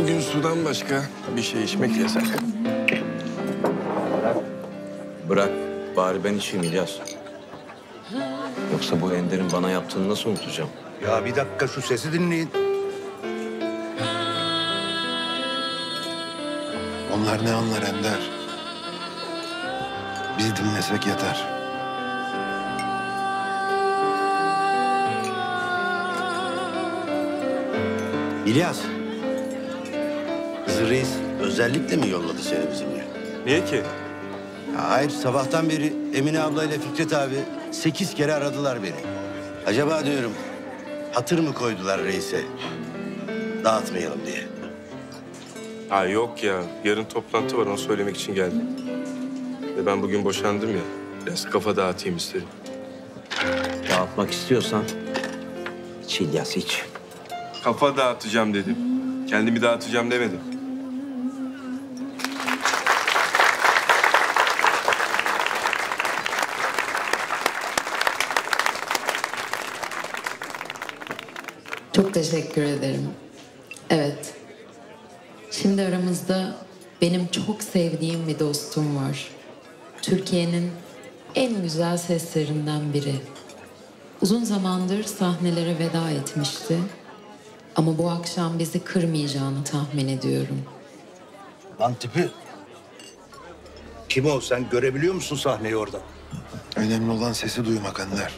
Bugün sudan başka bir şey içmek yasak. Bırak. Bari ben içeyim İlyas. Yoksa bu Ender'in bana yaptığını nasıl unutacağım? Ya bir dakika şu sesi dinleyin. Onlar ne anlar Ender? Biz dinlesek yeter. İlyas. Hızır Reis özellikle mi yolladı seni bizimle? Niye ki? Ya hayır, sabahtan beri Emine ablayla Fikret abi 8 kere aradılar beni. Acaba diyorum hatır mı koydular reise? Dağıtmayalım diye. Ha yok ya. Yarın toplantı var, onu söylemek için geldim. Ve ben bugün boşandım ya. Biraz kafa dağıtayım istedim. Dağıtmak istiyorsan iç İlyas iç. Kafa dağıtacağım dedim. Kendimi dağıtacağım demedim. Çok teşekkür ederim. Evet. Şimdi aramızda benim çok sevdiğim bir dostum var. Türkiye'nin en güzel seslerinden biri. Uzun zamandır sahnelere veda etmişti. Ama bu akşam bizi kırmayacağını tahmin ediyorum. Lan tipi. Kim o? Sen görebiliyor musun sahneyi oradan? Önemli olan sesi duymak Ender.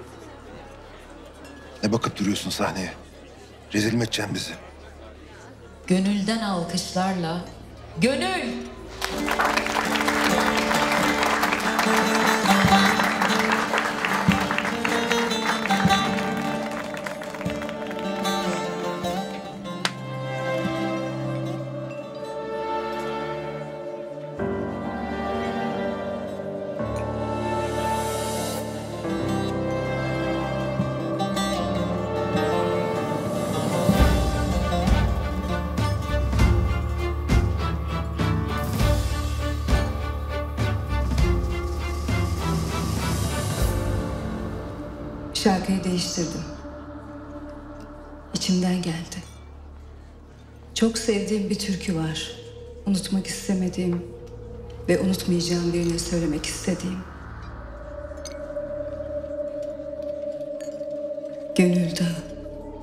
Ne bakıp duruyorsun sahneye? Rezil mi edeceksin bizi? Gönülden alkışlarla, gönül! Şarkıyı değiştirdim. İçimden geldi. Çok sevdiğim bir türkü var. Unutmak istemediğim ve unutmayacağım birine söylemek istediğim. Gönül Dağı.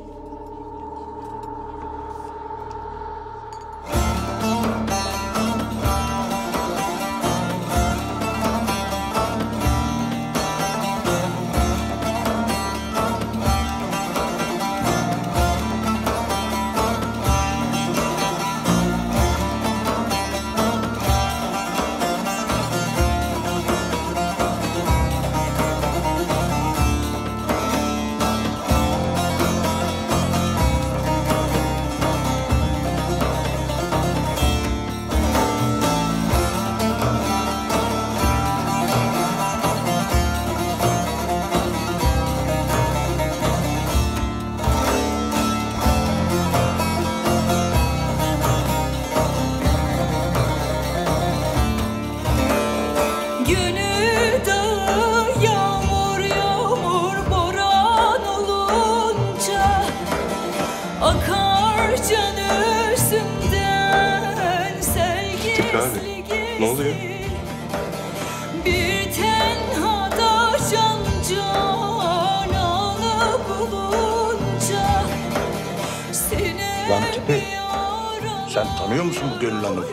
Ne oluyor? Bir tenhada can canalı bulunca seni Lan tipi. Sen tanıyor musun bu Gönül Hanım'ı?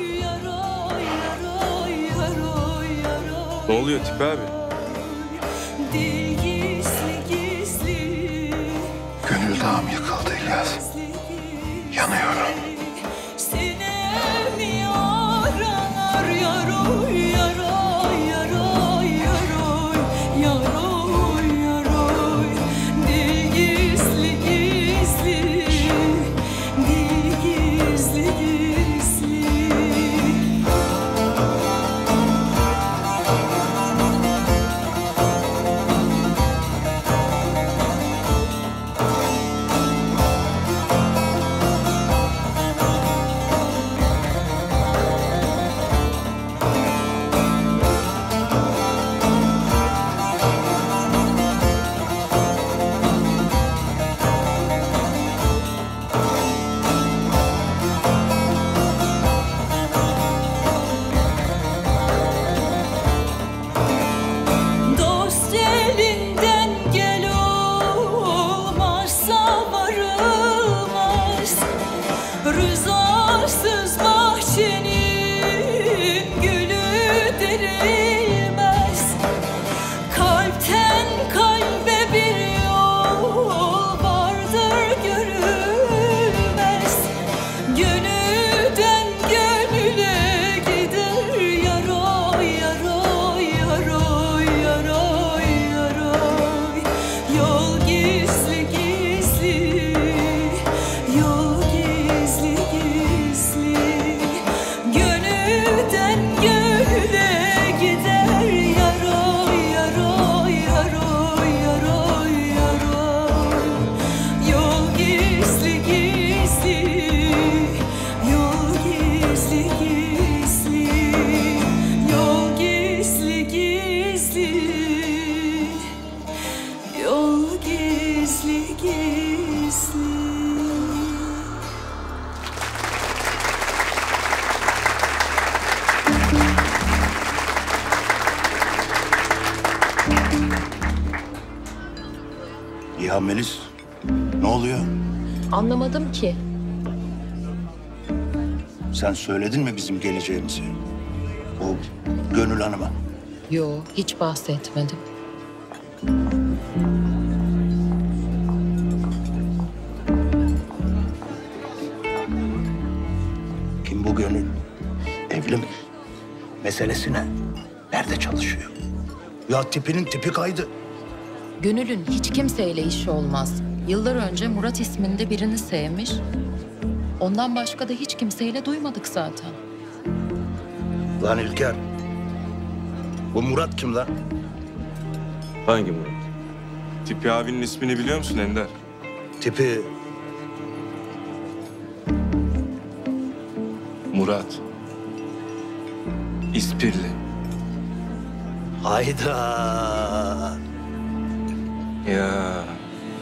Ne oluyor Tipi abi? Dil gizli gizli Gönül dağım yıkıldı İlyas. Yanıyorum. Sinem yaralar yaroy yaroy yaroy yaroy yaroy yaroy Dil gizli gizli dil gizli gizli Ya Melis, ne oluyor? Anlamadım ki. Sen söyledin mi bizim geleceğimizi? O Gönül Hanım'a. Yo, hiç bahsetmedim. Kim bu Gönül? Evli mi? Meselesi ne? Nerede çalışıyor? Ya tipinin tipi kaydı. Gönül'ün hiç kimseyle işi olmaz. Yıllar önce Murat isminde birini sevmiş. Ondan başka da hiç kimseyle duymadık zaten. Lan İlker. Bu Murat kim lan? Hangi Murat? Tipi abinin ismini biliyor musun Ender? Tipi Murat. İspirli. hayda. Ya.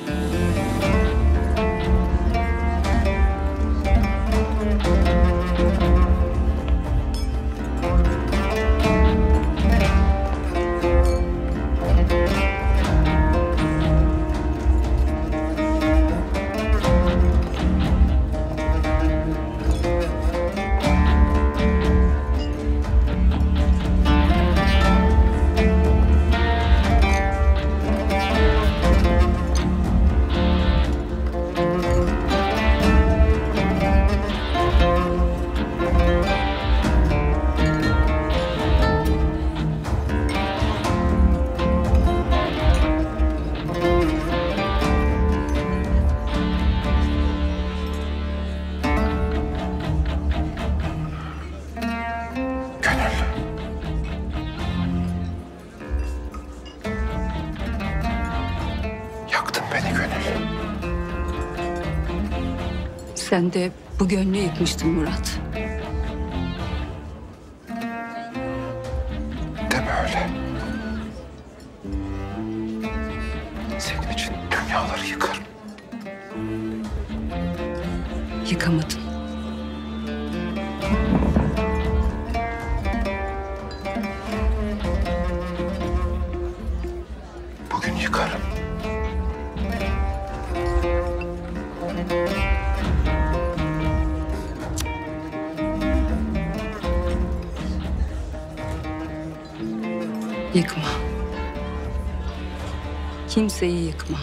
Gönül. Yaktın beni Gönül. Sen de bu gönlü yıkmıştın Murat. Deme öyle. Senin için dünyaları yıkarım. Yıkamadın. Bugün yıkarım. Yıkma. Kimseyi yıkma.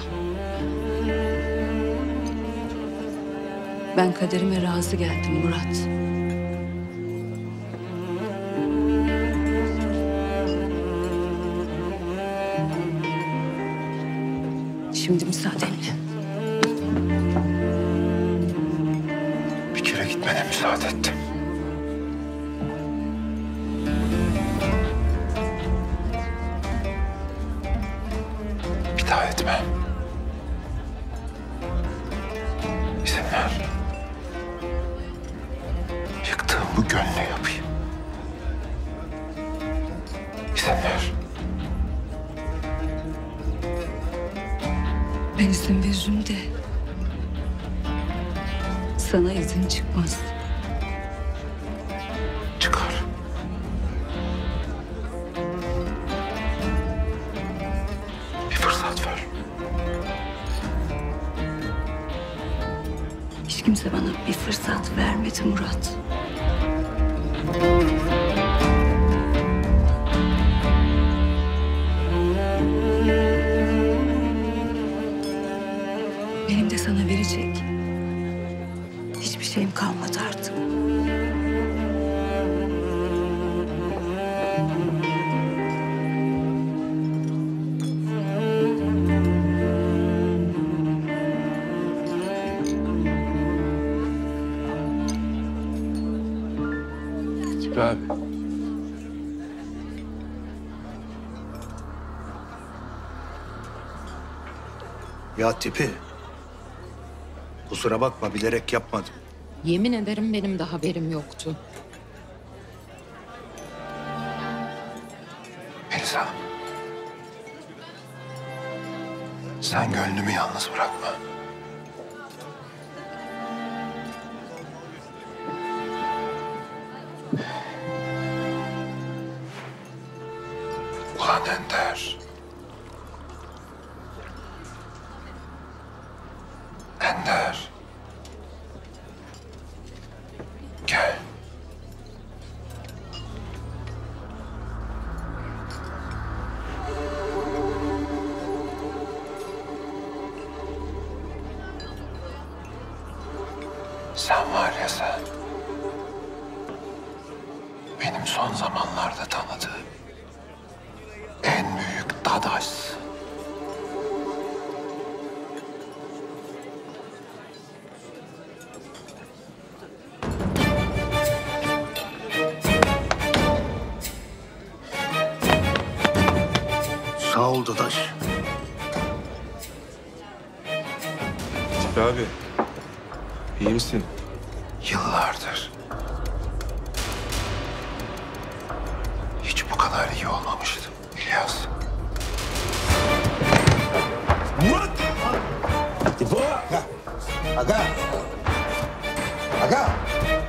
Ben kaderime razı geldim Murat. Şimdi müsaadenle. Bir kere gitmene müsaade ettim. Bir daha etme. İzin ver. Yıktığım bu gönlü yapayım. İzin ver. Ben izin veririm de sana izin çıkmaz. Çıkar. Bir fırsat ver. Hiç kimse bana bir fırsat vermedi Murat. Benim de sana verecek hiçbir şeyim kalmadı artık. Tipi abi. Ya tipi. Kusura bakma, bilerek yapmadım. Yemin ederim benim de haberim yoktu. Melisa. Sen gönlümü yalnız bırakma. Ulan Ender. benim son zamanlarda tanıdığım en büyük dadaşsın. Sağ ol dadaş. Fikri abi. İyi misin? Yıllardır hiç bu kadar iyi olmamıştım İlyas. Aga! Aga!